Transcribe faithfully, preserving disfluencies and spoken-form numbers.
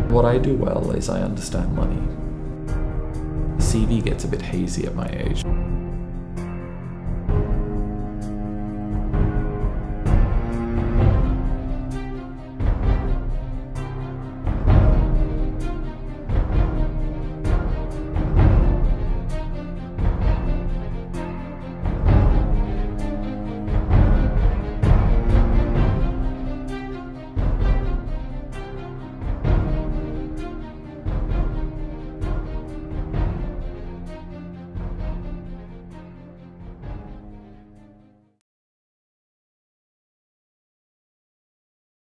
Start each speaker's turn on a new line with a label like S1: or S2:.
S1: What I do well is I understand money. The C V gets a bit hazy at my age.